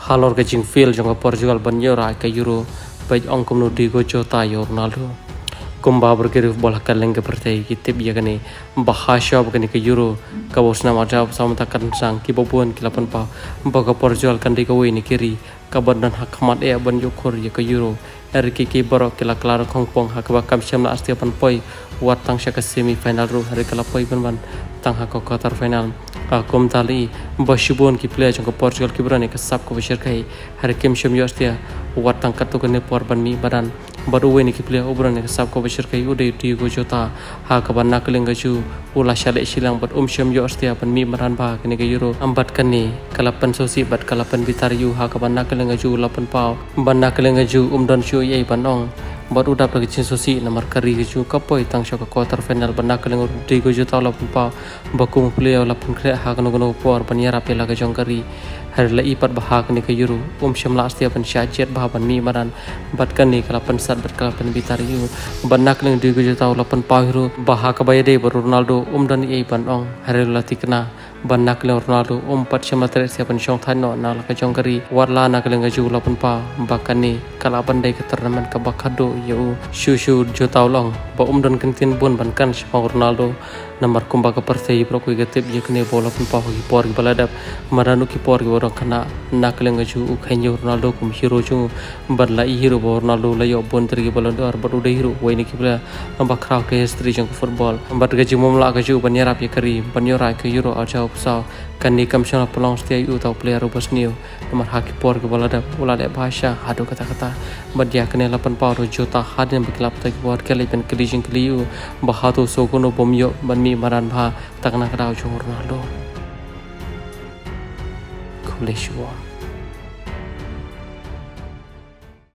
halor ke jing feel jong Portugal ban yora ke Euro baik ong kumno Diego Jota yo Ronaldo kumba bergerif bola kaleng ke pertai kitip ya kene bahasa bukan ke Euro ka bosna majab sama takkan sang ki bobuan kilapan pa ke Portugal kan di ke ni kiri kabar dan hakamat ban yokor ya ke Euro RKK borok kila klar kongpong hakaba kam syamla astia pan poi wat tang syaka semi final ru hari kala poi ban tang hako quarter final kum tali basubon ki player jong Portugal ki berani ke sap ko bashir kai hari kim syam yo astia wat tang katu kene por ban mi badan baru weni ki player obrani ke sap ko bashir kai ude Diego Jota hakaba nakling gaju ula syale silang bat syam yo astia pan mi maran ba kene ke Euro ambat kane kalapan sosi bat kalapan bitariu hakaba nakling gaju lapan pau ban nakling gaju don syu yai banong baru dapat kecil sosi nomor kari keju kapoi tang syaka quarter final benak keleng Diego Jota la pumpa baku player la pun kre ha kono por panyara pela ke jong kari har la ipat bahak ni ke Euro syamla astia pan syajet bah ban mi maran bat kan ni kala pan sat bat kala pan bitar yu benak keleng Diego Jota la pan pahiru bahak bayade baru Ronaldo dan yai banong har la tikna banak keleng Ronaldo pat syamla tre siapan syong thano na la ke jong kari warla na keleng ju la pun pa bakan ni kala pandai ke turnamen ke bakado yo shu Jota long ba dan kentin bun ban kan Cristiano Ronaldo nomor kumba ke persei pro ko gatip ye kene bola pun pa ki por baladap maranu ki por ki orang kana nakleng ju ukhenyo Ronaldo kum hero ju badla i hero bo Ronaldo la yo bon tri ki bola dor badu de hero wai ni ki bla ba khrau ke history jong football bat ga ju momla ga ju ban yarap ye kari ban yora ke Euro a jau sa kan ni kam shana pelong stia yu tau player robos new nomor haki por ki baladap ula le bahasa hadu kata-kata badia kene 8 pau Jota hadin beklap tak buat kali pen kelijing keliu bahatu sokono bomyo ban mi maran bha takna kadau jong Ronaldo Kuleshwa